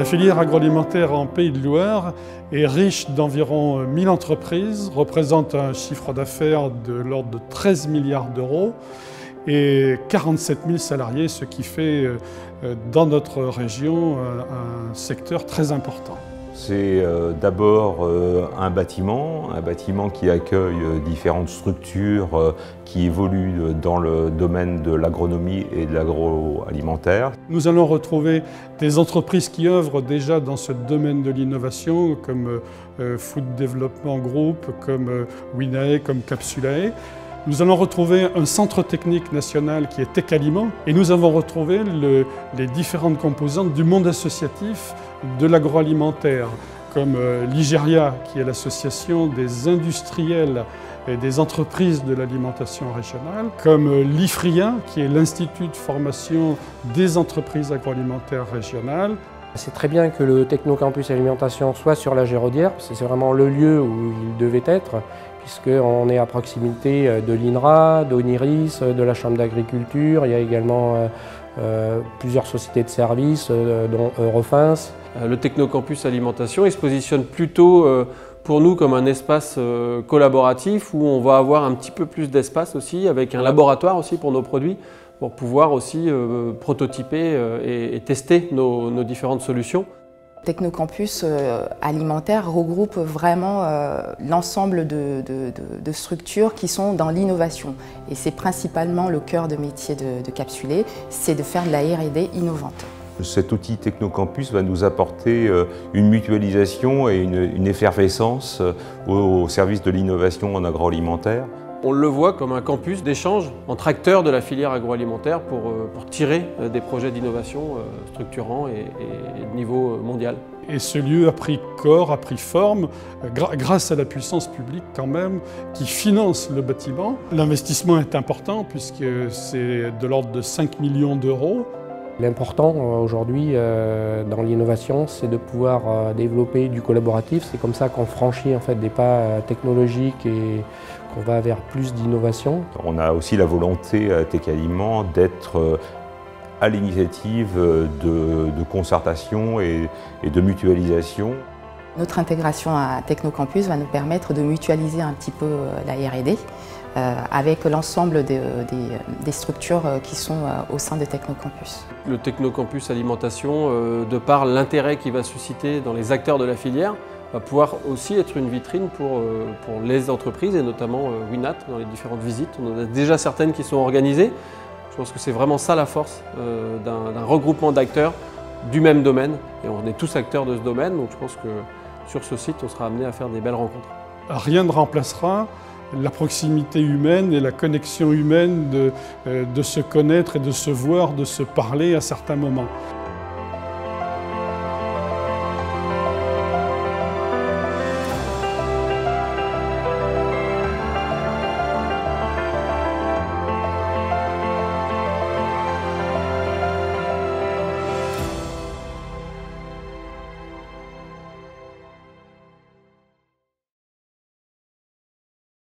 filière agroalimentaire en Pays de Loire est riche d'environ 1000 entreprises, représente un chiffre d'affaires de l'ordre de 13 milliards d'euros et 47 000 salariés, ce qui fait dans notre région un secteur très important. C'est d'abord un bâtiment qui accueille différentes structures qui évoluent dans le domaine de l'agronomie et de l'agroalimentaire. Nous allons retrouver des entreprises qui œuvrent déjà dans ce domaine de l'innovation, comme Food Development Group, comme Winae, comme Capsulae. Nous allons retrouver un centre technique national qui est Tecaliment et nous avons retrouvé les différentes composantes du monde associatif de l'agroalimentaire, comme l'IGERIA, qui est l'association des industriels et des entreprises de l'alimentation régionale, comme l'IFRIA, qui est l'Institut de formation des entreprises agroalimentaires régionales. C'est très bien que le Technocampus Alimentation soit sur la Géraudière, parce que c'est vraiment le lieu où il devait être, puisqu'on est à proximité de l'INRA, d'ONIRIS, de la Chambre d'agriculture. Il y a également plusieurs sociétés de services, dont Eurofins. Le Technocampus Alimentation, il se positionne plutôt pour nous comme un espace collaboratif où on va avoir un petit peu plus d'espace aussi, avec un laboratoire aussi pour nos produits, pour pouvoir aussi prototyper et tester nos différentes solutions. Technocampus alimentaire regroupe vraiment l'ensemble de structures qui sont dans l'innovation. Et c'est principalement le cœur de métier de Capsulae, c'est de faire de la R&D innovante. Cet outil Technocampus va nous apporter une mutualisation et une effervescence au service de l'innovation en agroalimentaire. On le voit comme un campus d'échange entre acteurs de la filière agroalimentaire pour tirer des projets d'innovation structurants et de niveau mondial. Et ce lieu a pris corps, a pris forme, grâce à la puissance publique quand même, qui finance le bâtiment. L'investissement est important puisque c'est de l'ordre de 5 millions d'euros. L'important aujourd'hui dans l'innovation, c'est de pouvoir développer du collaboratif. C'est comme ça qu'on franchit en fait des pas technologiques et qu'on va vers plus d'innovation. On a aussi la volonté à Tecaliment d'être à l'initiative de concertation et de mutualisation. Notre intégration à Technocampus va nous permettre de mutualiser un petit peu la R&D avec l'ensemble des structures qui sont au sein de Technocampus. Le Technocampus Alimentation, de par l'intérêt qu'il va susciter dans les acteurs de la filière, va pouvoir aussi être une vitrine pour les entreprises et notamment Winat dans les différentes visites. On en a déjà certaines qui sont organisées. Je pense que c'est vraiment ça la force d'un regroupement d'acteurs du même domaine. Et on est tous acteurs de ce domaine, donc je pense que sur ce site, on sera amené à faire des belles rencontres. Rien ne remplacera la proximité humaine et la connexion humaine de se connaître et de se voir, de se parler à certains moments.